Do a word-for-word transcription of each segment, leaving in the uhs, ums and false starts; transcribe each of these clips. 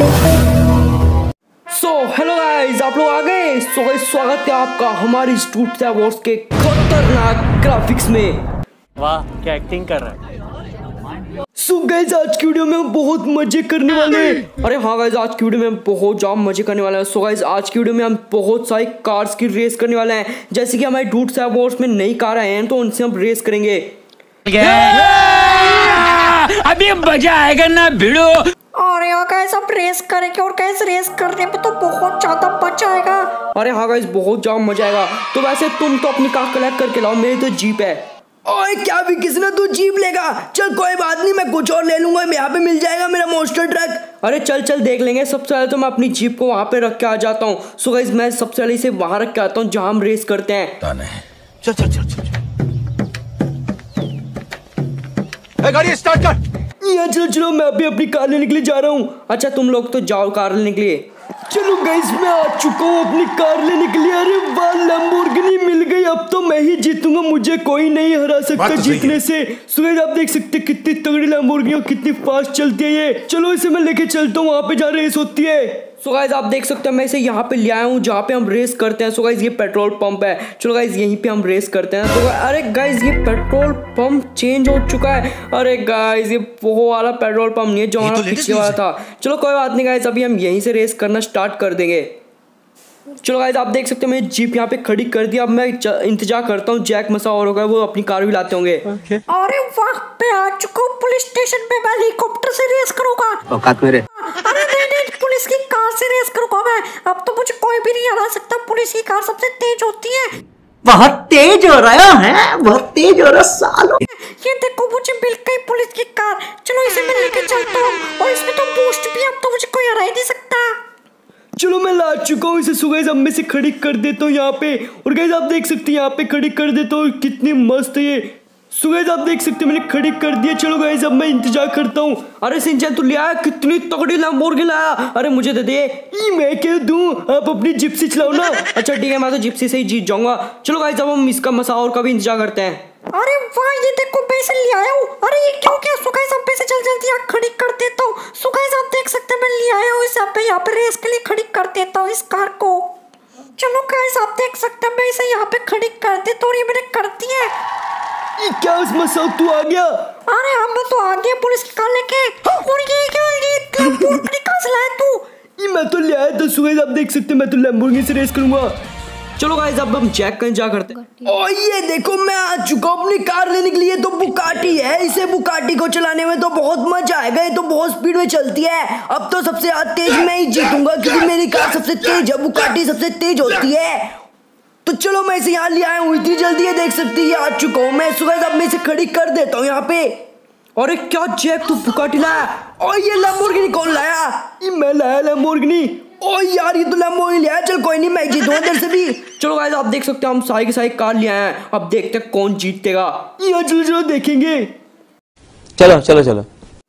So hello guys, आप लोग आ गए। सो गाइस, स्वागत है आपका हमारी स्टूडेंट अवार्ड्स के खतरनाक ग्राफिक्स में। वाह, क्या एक्टिंग कर रहा है। सो गाइस, आज की वीडियो में हम बहुत मजे करने वाले हैं। अरे हाँ गाइस, आज की वीडियो में हम बहुत ज्यादा मजे करने वाले हैं। सो गाइस, आज की वीडियो में हम बहुत सारी कार्स की रेस करने वाले हैं। जैसे कि हमारे डूड्स अवार्ड्स में नई कार आए हैं तो उनसे हम रेस करेंगे। अभी मजा आएगा ना भिड़ो। और यार गाइस, अब रेस करेंगे और गाइस रेस करने में तो बहुत ज्यादा मजा आएगा। अरे हाँ गाइस, बहुत ज्यादा मजा आएगा। तो वैसे तुम तो अपनी कार कलेक्ट करके लाओ, मेरी तो जीप है। ओए क्या भी किसी ने तू जीप लेगा? चल कोई बात नहीं, मैं कुछ और ले लूंगा, यहाँ पे मिल जाएगा मेरा मॉन्स्टर ट्रक। अरे चल चल देख लेंगे। सबसे पहले तो मैं अपनी जीप को वहाँ पे रख के आ जाता हूँ। सो गाइस, मैं सबसे पहले इसे वहाँ रख के आता हूँ जहाँ हम रेस करते हैं। चल चल चल चल गाड़ी स्टार्ट कर। यहाँ चलो चलो, मैं अभी अपनी कार लेने के लिए जा रहा हूँ। अच्छा तुम लोग तो जाओ कार लेने के लिए। चलो गाइस, मैं आ चुका हूँ अपनी कार लेने के लिए। अरे वाह, लैम्बोर्गिनी मिल गई। अब तो मैं ही जीतूंगा, मुझे कोई नहीं हरा सकता जीतने से। सो गाइस, आप देख सकते हैं कितनी तगड़ी लैम्बोर्गिनी और कितनी फास्ट चलती है ये। चलो इसे मैं लेके चलता हूँ वहाँ पे जहाँ रेस होती है। सो गाइस, आप देख सकते हैं मैं इसे यहाँ पे ले आया हूँ जहाँ पे हम रेस करते हैं। सो गाइस, ये पेट्रोल पंप है। चलो गाइस, यहीं पे हम रेस करते हैं। तो अरे गाइस, ये पेट्रोल पंप चेंज हो चुका है। अरे गाइस, ये वो वाला पेट्रोल पंप नहीं है जो हमारा पीछे वाला था। चलो कोई बात नहीं गाइस, अभी हम यहीं से रेस करना स्टार्ट कर देंगे। चलो गाइस, आप देख सकते हैं मैंने जीप यहाँ पे खड़ी कर दी। अब मैं इंतजार करता हूँ जैक मसा और होगा, वो अपनी कार भी लाते होंगे। okay. अरे वाह, मैं आ चुका हूँ पुलिस स्टेशन पे। मैं हेलीकॉप्टर से रेस करूंगा। औकात मेरे। अरे नहीं नहीं, पुलिस की कार से रेस करूंगा मैं। अब तो मुझे कोई भी नहीं हरा सकता, पुलिस की कार सबसे तेज होती है। बहुत तेज हो रहा है, बहुत तेज हो रहा सालो। ये देखो, मुझे मिल गई पुलिस की कार। चलो इसे मैं लेके चलता हूँ, और इसमें तो बूस्ट भी। अब तो मुझे कोई हरा ही नहीं सकता। चलो मैं ला चुका हूँ इसे। सो गाइस, अब मैं इसे खड़ी कर देता हूँ यहाँ पे। और गाइस, आप देख सकते हैं यहाँ पे खड़ी कर देता हूँ। कितनी मस्त है ये। सो गाइस, आप देख सकते हैं मैंने खड़ी कर दिया। चलो गाइस, अब मैं इंतजार करता हूँ। अरे सिंचन, तू ले आया? कितनी तगड़ी लैम्बोर्गिनी लाया। अरे मुझे दे दे। ई मैं क्या दूं? आप अपनी जिप्सी चलाओ ना। अच्छा ठीक है, मैं तो जिप्सी से ही जीत जाऊंगा। चलो गाइस, अब हम इसका मसाओर का भी इंतजार करते हैं। अरे वाह, ये देखो मैं इसे ले आया हूँ। अरे ये क्यों क्या? सो गाइस, अब मैं इसे जल्दी जल्दी यहाँ खड़ी कर देता हूँ। सो गाइस, आप देख सकते हैं मैं ले आया हूँ इसे। अब यहाँ पे रेस के लिए खड़ी कर देता हूँ इस कार को। चलो गाइस, आप देख सकते हैं मैं इसे यहाँ पे खड़ी कर देता हूँ। ये मैंने कर दी है। ये क्या उसमें सब तू आ गया? अरे हम तो आ गए पुलिस की कार लेके। और ये क्या, ये लैम्बोर्गिनी कहाँ से लाया तू? ये मैं तो ले आया था। सो गाइस, आप देख सकते हैं मैं तो लैम्बोर्गिनी से रेस करूंगा। चलो गाइस, अब हम जैक का इंतजार करते हैं। ओ ये देखो, मैं आ चुका हूँ अपनी कार लेने के लिए। तो बुकाटी है, इसे बुकाटी को चलाने में तो बहुत मजा आएगा। ये तो बहुत स्पीड में चलती है। अब तो सबसे ज्यादा तेज मैं ही जीतूंगा क्योंकि मेरी कार सबसे तेज है। बुकाटी सबसे तेज होती है। तो चलो मैं इसे यहाँ ले आया हूँ। इतनी जल्दी है, देख सकती है आ चुका हूँ मैं। सो गाइस, अब मैं इसे खड़ी कर देता हूँ यहाँ पे। अरे क्या जैक, तू बुकाटी लाया? और ये लैम्बोर्गिनी कौन लाया? ये मैं लाया लैम्बोर्गिनी। ओ यार, ये तो लैम्बोर्गिनी लिया। चल कोई नहीं, मैं जीतूंगा इधर से भी। चलो गाइस, आप देख सकते हैं हम सारी की सारी कार ले आए हैं। अब देखते हैं कौन जीतेगा। ये चलो चलो देखेंगे। चलो चलो चलो।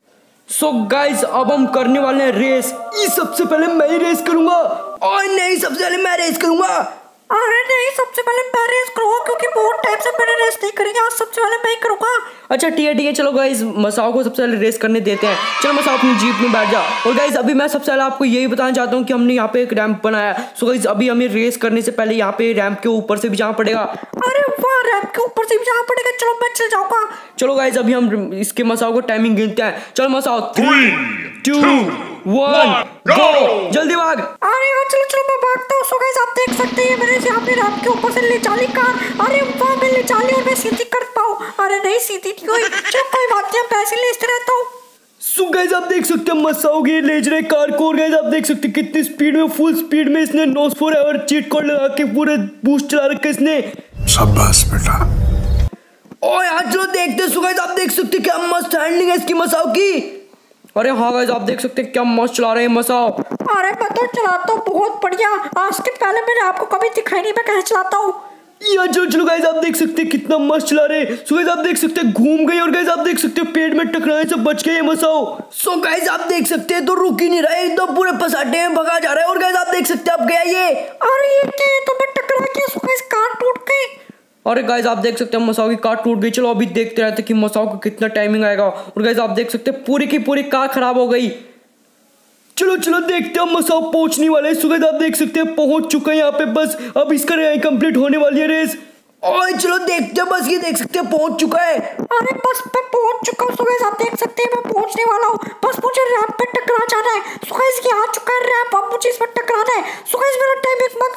सो गाइस, अब हम करने वाले हैं रेस। ये सबसे पहले मैं ही रेस करूंगा। और नहीं, सबसे पहले मैं रेस करूंगा। अरे नहीं, सबसे पहले मैं रेस करूंगा क्योंकि बहुत टाइम से मैंने रेस नहीं करी। आज सबसे पहले मैं ही करूंगा। अच्छा ठीक है ठीक है, चलो गाइस, मसाओ को सबसे पहले रेस करने देते हैं। चलो मसाओ, अपनी जीप में बैठ जा। और गाइस, अभी मैं सबसे पहले आपको यही बताना चाहता हूँ कि हमने यहाँ पे एक रैंप बनाया। सो गाइस, अभी हमें रेस करने से पहले यहाँ पे रैंप के ऊपर से भी जाना पड़ेगा। अरे वाह, रैंप के ऊपर से भी जाना पड़ेगा। चलो मैं चल जाऊंगा। चलो गाइस, अभी हम इसके मसाओ को टाइमिंग गिनते हैं। चलो मसाओ, थ्री टू वन गो। जल्दी भाग। अरे यार, चलो चलो मैं भागता हूँ। सो गाइस, आप देख सकते हैं मैंने यहाँ पे रैंप के ऊपर से ले चाली कार। अरे वाह, मैं ले चाली और मैं सीधी कर पाऊँ। अरे नहीं, सीधी नहीं हुई। चलो कोई बात नहीं, पैसे लेते रहता हूँ। सो गाइस, आप देख सकते हैं मसाओ की ले रहे कार को। और गाइस, आप देख सकते हैं कितनी स्पीड में, फुल स्पीड में इसने नोज फोर और चीट कोड लगा के पूरे बूस्ट चला रखा है इसने। शाबाश बेटा। ओ यार चलो देखते हैं। सो गाइस, आप देख सकते हैं क्या मस्त हैंडलिंग है इसकी मसाओ की। अरे हाँ गाइस, आप देख सकते हैं क्या मस्त चला रहे हैं मसाओ। अरे मैं तो चलाता हूँ बहुत बढ़िया। आज के पहले मैंने आपको कभी दिखाई नहीं मैं कैसे चलाता हूँ। यार चलो चलो गाइस, आप देख सकते हैं कितना मस्त चला रहे हैं। सो गाइस, आप देख सकते हैं घूम गई। और गाइस, आप देख सकते हैं पेड़ में टकराने से बच गए मसाओ। सो गाइस, आप देख सकते हैं तो रुक ही नहीं रहा है, एकदम पूरे पसाटे में भगा जा रहा है। और गाइस, आप देख सकते हैं अब गया ये। अरे ये क्या, तो मैं टकरा गया। सो गाइस, कार टूट गई। और गाइस, आप देख सकते हैं मसाओ की कार टूट गई। चलो अभी देखते रहते कि मसाओ को कितना टाइमिंग आएगा। और गाइस, आप देख सकते हैं पूरी की पूरी कार खराब हो गई। चलो चलो देखते हैं मसाओ पहुंचने वाले हैं। सुगैस आप देख सकते हैं पहुंच चुका है यहाँ पे, बस अब इसका कंप्लीट होने वाली है रेस। ओए चलो देखते हैं, बस ये देख सकते हैं पहुंच चुका है। अरे बस मैं पहुंच चुका हूँ सुगैस, आप देख सकते हैं मैं पहुंचने वाला हूँ। बस मुझे रैंप पे टकरा जाना है। सुगैस ये आ चुका है रैंप, अब मुझे इस पर टकराना है। सुगैस मेरा टाइमिंग बंद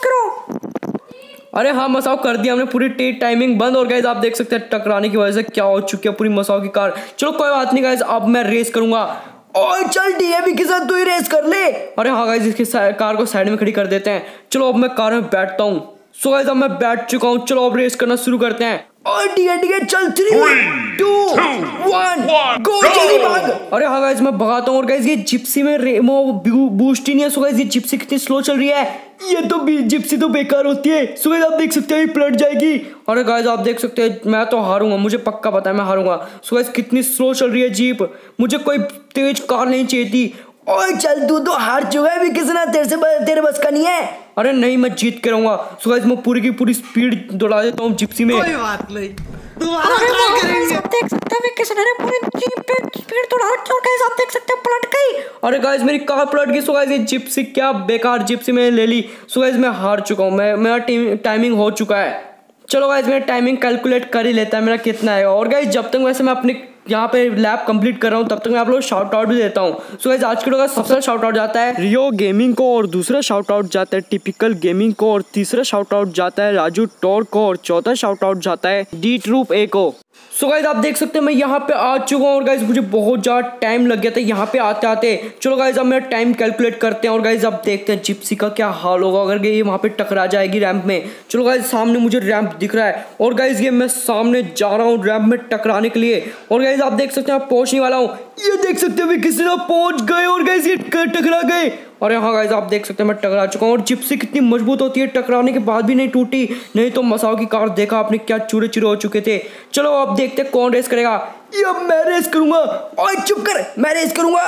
करो। अरे हाँ मसाओ कर दिया हमने पूरी टे टाइमिंग बंद। और गाइस आप देख सकते हैं टकराने की वजह से क्या हो चुकी है पूरी मसाओ की कार। चलो कोई बात नहीं गाइस, अब मैं रेस करूंगा। ओए चल डीएवी के साथ तू ही रेस कर ले। अरे हाँ गाइस इसकी कार को साइड में खड़ी कर देते हैं। चलो अब मैं कार में बैठता हूँ। सो गाइस अब मैं बैठ चुका हूँ, चलो अब रेस करना शुरू करते हैं। ओए ठीक है ठीक है, चल थ्री टू वन गो, जल्दी भाग। अरे हाँ गाइस मैं भगाता हूँ। और गाइस ये जिप्सी में रेमो बूस्ट ही नहीं है। सो गाइस ये जिप्सी कितनी स्लो चल रही है। ये तो जिप्सी तो बेकार होती है। सो गाइस आप देख सकते हैं ये पलट जाएगी। अरे गाइस आप देख सकते हैं मैं तो हारूंगा, मुझे पक्का पता है मैं हारूंगा। सो गाइस कितनी स्लो चल रही है जीप, मुझे कोई तेज कार नहीं चाहिए थी। ओए चल तू तो हार चुका है, भी किसी ना तेरे से तेरे बस का नहीं है। अरे नहीं मैं जीत के रहूंगा। सो गाइस मैं पूरी की पूरी स्पीड दौड़ा देता हूँ जिप्सी में। कोई बात नहीं, दोबारा ट्राई करेंगे। आप देख सकते हैं किसी ने पूरी जीप पे स्पीड दौड़ा रखी है और गाइस आप देख सकते हैं पलट गई। अरे गाइस मेरी कार पलट गई। सो गाइस ये जिप्सी क्या बेकार जिप्सी मैंने ले ली। सो गाइस मैं हार चुका हूँ, मैं मेरा टाइमिंग हो चुका है। चलो गाइस मेरा टाइमिंग कैलकुलेट कर ही लेता है मेरा कितना है। और गाइस जब तक वैसे मैं अपने यहाँ पे लैब कंप्लीट कर रहा हूँ तब तक मैं आप लोग शाउट आउट भी देता हूँ। सो गाइस आज के लोग सबसे शाउट आउट जाता है रियो गेमिंग को, और दूसरा शाउट आउट जाता है टिपिकल गेमिंग को, और तीसरा शाउट आउट जाता है राजू टॉर को, और चौथा शाउट आउट जाता है डी ट्रूप ए को। सो गाइस आप देख सकते हैं मैं यहाँ पे आ चुका हूँ। और गाइस मुझे बहुत ज़्यादा टाइम लग गया था यहाँ पे आते आते। चलो गाइस अब मेरा टाइम कैलकुलेट करते हैं। और गाइस अब देखते हैं जिप्सी का क्या हाल होगा अगर ये वहाँ पे टकरा जाएगी रैंप में। चलो गाइस सामने मुझे रैंप दिख रहा है और गाइस ये मैं सामने जा रहा हूँ रैंप में टकराने के लिए। और गाइस आप देख सकते हैं पहुंचने वाला हूँ। ये देख सकते हैं किसी ना पहुंच गए और गाइस ये टकरा गए। और हाँ गाइस आप देख सकते हैं मैं टकरा चुका हूँ। और जिप्सी कितनी मजबूत होती है, टकराने के बाद भी नहीं टूटी, नहीं तो मसाओ की कार देखा आपने क्या चूरे चूरे हो चुके थे। चलो अब देखते हैं कौन रेस करेगा। ये अब मैं रेस करूंगा। ओए चुप कर, मैं रेस करूंगा।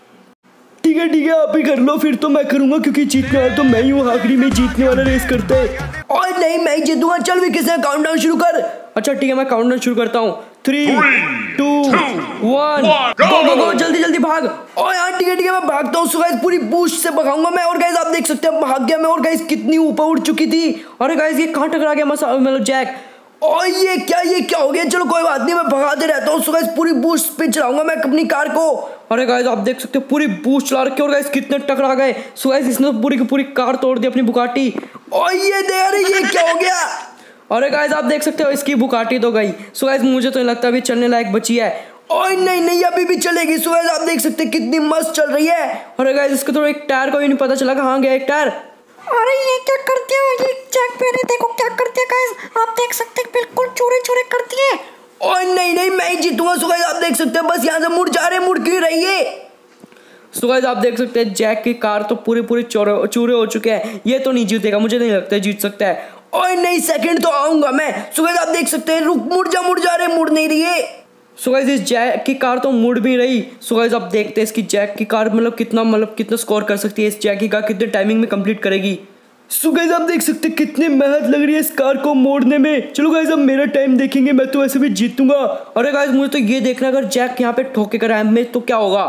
ठीक है ठीक है आप ही कर लो, फिर तो मैं करूंगा क्योंकि जीतने वाला तो मैं ही हूँ, आखिरी में जीतने वाला रेस करता है। ओए नहीं मैं ही जीतूंगा, चल भी किसी काउंटडाउन शुरू कर। अच्छा ठीक है मैं काउंटडाउन शुरू करता हूँ। Three two one go go go, जल्दी जल्दी भाग। ओए यार ठीक है ठीक है मैं भागता हूँ। सो गाइस पूरी बूस्ट से भगाऊंगा मैं। और गाइस आप देख सकते हैं भाग गया मैं। और गाइस कितनी ऊपर उड़ चुकी थी। अरे गाइस ये कहाँ टकरा गया मसा मतलब जैक। ओए ये क्या ये क्या हो गया। चलो कोई बात नहीं मैं भगाते रहता हूँ। सो गाइस पूरी बूस्ट पे चलाऊंगा मैं अपनी कार को। अरे गाइस आप देख सकते हो पूरी बूस्ट चला रखी है। और गाइस कितने टकरा गए। सो गाइस इसने तो पूरी की पूरी कार तोड़ दी अपनी बुगाटी। ओए ये दे, अरे ये क्या हो गया। अरे गाइस आप देख सकते हो इसकी बुगाटी तो गई। सो गाइस मुझे तो लगता है अभी चलने लायक बची है। ओए नहीं नहीं अभी भी चलेगी। सो गाइस आप देख सकते हैं कितनी मस्त चल रही है। अरे गाइस इसका तो एक टायर को भी नहीं पता चला कहाँ गया एक टायर। अरे ये क्या करती है ये जैक पे, देखो क्या करती है गाइस, आप देख सकते हैं बिल्कुल चूरे चूरे करती है। ओए नहीं नहीं मैं ही जीतूंगा। सो गाइस आप देख सकते हैं बस यहाँ से मुड़ जा रहे मुड़ क्यों रही है। सो गाइस आप देख सकते हैं जैक की कार तो पूरे पूरे चूरे चूरे हो चुके हैं। ये तो नहीं जीतेगा, मुझे नहीं लगता जीत सकता है। ओए नहीं सेकंड तो आऊंगा मैं। सो गाइस आप देख सकते हैं रुक मुड़ जा मुड़ जा रहे मुड़ नहीं रही है। सो गाइस इस जैक की कार तो मुड़ भी रही। सो गाइस अब देखते हैं इसकी जैक की कार मतलब कितना मतलब कितना स्कोर कर सकती है। इस जैक की कार कितने टाइमिंग में कंप्लीट करेगी। सो गाइस आप देख सकते हैं कितनी मेहनत लग रही है इस कार को मोड़ने में। चलो गाइस अब मेरा टाइम देखेंगे, मैं तो ऐसे भी जीतूंगा। अरे गाइस मुझे तो ये देखना अगर जैक यहाँ पे ठोकेगा रैंप में तो क्या होगा।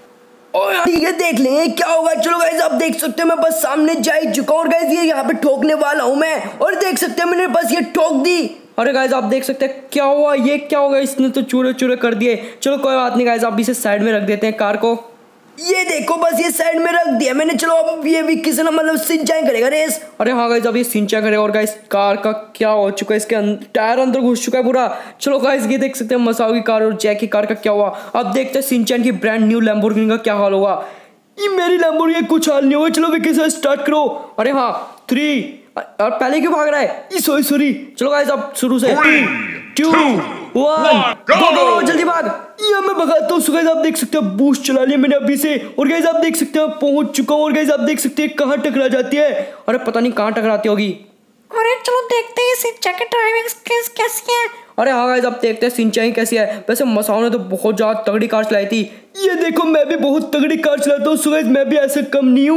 ओए ठीक है देख लेंगे क्या होगा। चलो गाइस आप देख सकते हैं मैं बस सामने जा ही चुका हूँ। और गाइस ये यहाँ पे ठोकने वाला हूँ मैं। और देख सकते हैं मैंने बस ये ठोक दी। अरे गाइस आप देख सकते हैं क्या हुआ, ये क्या होगा, इसने तो चूरे चूरे कर दिए। चलो कोई बात नहीं गाइस आप इसे साइड में रख देते हैं कार को। ये देखो बस ये साइड में रख दिया मैंने। चलो अब ये भी किसी ना मतलब सिंचाई करेगा रेस। अरे हाँ गाइस अब ये सिंचाई करेगा। और गाइस कार का क्या हो चुका है, इसके टायर अंदर घुस चुका है पूरा। चलो गाइस ये देख सकते हैं मसाओ की कार और जैक की कार का क्या हुआ। अब देखते हैं सिंचाई की ब्रांड न्यू लैम्बोर्गिनी का क्या हाल होगा। ये मेरी लैम्बोर्गिनी कुछ हाल नहीं होगा। चलो वे किसी स्टार्ट करो। अरे हाँ थ्री, और पहले क्यों भाग रहा है, सॉरी सॉरी। चलो गाइस अब शुरू से टू वन गो गो, जल्दी भाग। ये मैं भगाता हूँ। सो गाइस आप देख सकते हैं बूस्ट चला लिया मैंने अभी से। और गाइस आप देख सकते हैं पहुंच चुका हूँ। और गाइस आप देख सकते हैं कहाँ टकरा जाती है। अरे पता नहीं कहाँ टकराती होगी। अरे चलो देखते हैं सिंचाई की ड्राइविंग स्किल्स कैसी है। अरे हाँ गाइस अब देखते हैं सिंचाई कैसी है। वैसे मसाओ ने तो बहुत ज्यादा तगड़ी कार चलाई थी। ये देखो मैं भी बहुत तगड़ी कार चलाता हूँ। सो गाइस मैं भी ऐसे कम नहीं हूँ।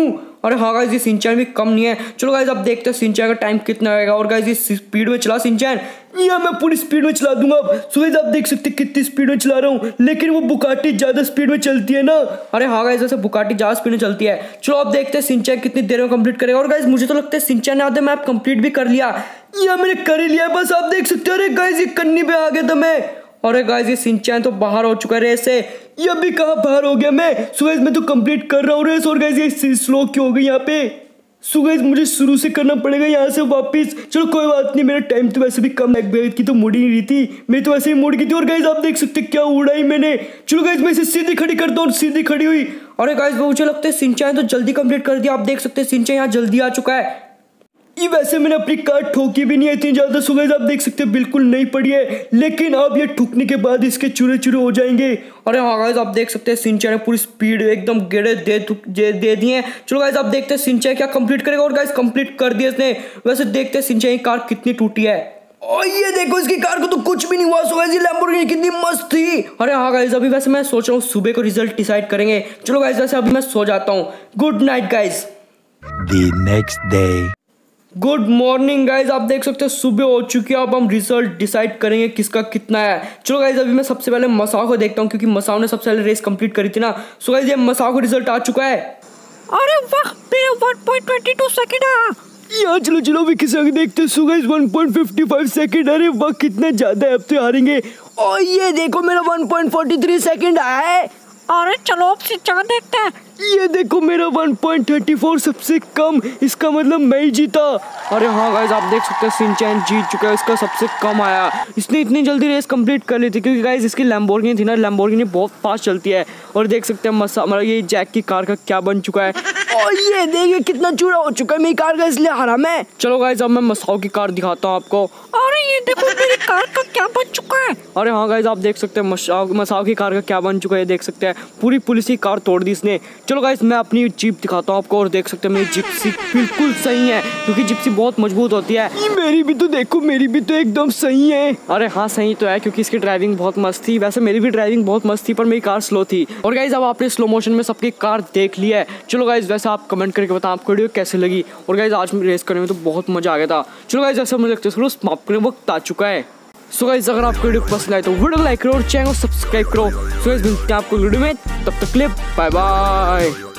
अरे हाँ गाइस ये सिंचैन भी कम नहीं है। चलो गाइस अब देखते हैं सिंचैन का टाइम कितना आएगा। और गाइस ये स्पीड में चला सिंचैन, या मैं पूरी स्पीड में चला दूंगा अब। सो गाइस आप देख सकते हैं कितनी स्पीड में चला रहा हूँ, लेकिन वो बुगाटी ज्यादा स्पीड में चलती है ना। अरे हाँ गाइस वैसे बुगाटी ज्यादा स्पीड में चलती है। चलो अब देखते हैं सिंचैन कितनी देर में कंप्लीट करेगा। और गाइस मुझे तो लगता है सिंचैन ने आधे मैप कंप्लीट भी कर लिया, या मैंने कर ही लिया बस। आप देख सकते हो अरे गाइस ये कन्नी पे आ गया था मैं। अरे गाइस ये सिंचैन तो बाहर हो चुका है रेस से, ये अभी कहाँ बाहर हो गया मैं। सो गाइस मैं तो कंप्लीट कर रहा हूँ रेस। और गाइस ये स्लो क्यों हो गई यहाँ पे। सो गाइस मुझे शुरू से करना पड़ेगा यहाँ से वापस। चलो कोई बात नहीं, मेरा टाइम तो वैसे भी कम है की तो मुड़ ही नहीं रही थी, मैं तो वैसे ही मुड़ गई थी। और गाइस आप देख सकते क्या उड़ाई मैंने। चलो गाइस मैं इसे सीधी खड़ी करता हूँ, सीधी खड़ी हुई। अरे गाइस मुझे लगता है सिंचैन तो जल्दी कंप्लीट कर दिया। आप देख सकते हैं सिंचैन यहाँ जल्दी आ चुका है। ये वैसे मैंने अपनी कार ठोकी भी नहीं है इतनी ज्यादा। सो गाइस आप देख सकते हैं बिल्कुल नहीं पड़ी है, लेकिन अब ये ठुकने के बाद इसके चूरे चूरे हो जाएंगे। अरे हाँ गाइस आप देख सकते हैं सिंचैन ने पूरी स्पीड एकदम गेड़े दे दे, दे दिए हैं। चलो गाइस आप देखते हैं सिंचैन क्या कंप्लीट करेगा। और गाइस कंप्लीट कर दिया इसने। वैसे देखते हैं सिंचैन की कार कितनी टूटी है। और ये देखो इसकी कार को तो कुछ भी नहीं हुआ। सो गाइस ये लैम्बोर्गिनी कितनी मस्त थी। अरे हाँ गाइस अभी वैसे मैं सोच रहा हूँ सुबह को रिजल्ट डिसाइड करेंगे। चलो गाइस वैसे अभी मैं सो जाता हूँ। Good night guys. The next day. Good morning guys, आप देख सकते हैं सुबह हो चुकी है। अब हम रिजल्ट डिसाइड करेंगे किसका कितना है। चलो गाइज अभी मैं सबसे पहले मसाओ को देखता हूँ, क्योंकि मसाओ ने सबसे पहले रेस कंप्लीट करी थी ना। सो गाइज ये मसाओ को रिजल्ट आ चुका है। अरे वाह मेरा one point two two second है। यहाँ चलो चलो अभी किसी आगे देखते हैं। So guys one point five five second. अरे वाह कितना ज्यादा है, अब तो हारेंगे। और ये देखो मेरा one point four three second आया है। अरे चलो अब सिंचैन देखते हैं। ये देखो मेरा वन पॉइंट थ्री फोर सबसे कम, इसका मतलब मैं ही जीता। अरे हाँ गाइस आप देख सकते हैं सिंचैन जीत चुका है, इसका सबसे कम आया। इसने इतनी जल्दी रेस कंप्लीट कर ली थी क्योंकि गाइस इसकी लैम्बोर्गिनी थी ना, लैम्बोर्गिनी बहुत फास्ट चलती है। और देख सकते हैं मसा मतलब ये जैक की कार का क्या बन चुका है। और ये देखिए कितना चूड़ा हो चुका है मेरी कार का, इसलिए हारा मैं। चलो गाइस अब मैं मसाओ की कार दिखाता हूँ आपको। अरे ये देखो मेरी कार का क्या बन चुका है। अरे हाँ गाइस आप देख सकते हैं मसाओ मसाओ की कार का क्या बन चुका है, देख सकते हैं पूरी पुलिस की कार तोड़ दी इसने। चलो गाइस मैं अपनी जीप दिखाता हूँ आपको। और देख सकते हैं मेरी जिप्सी बिल्कुल सही है, क्योंकि जिप्सी बहुत मजबूत होती है। मेरी भी तो देखो, मेरी भी तो एकदम सही है। अरे हाँ सही तो है, क्योंकि इसकी ड्राइविंग बहुत मस्त थी। वैसे मेरी भी ड्राइविंग बहुत मस्त थी, पर मेरी कार स्लो थी। और गाइस अब आपने स्लो मोशन में सबकी कार देख ली है। चलो गाइस वैसे आप कमेंट करके बताओ आपको वीडियो कैसे लगी। और गाइस आज में रेस करने में तो बहुत मजा आ गया था। चलो गाइस जैसे मुझे लगता है समाप्त करने वक्त आ चुका है। सो गाइस अगर आपको वीडियो पसंद आए तो वीडियो लाइक करो और चैनल को सब्सक्राइब करो। सो गाइस मिलते हैं आपको वीडियो में, तब तक के लिए बाय बाय।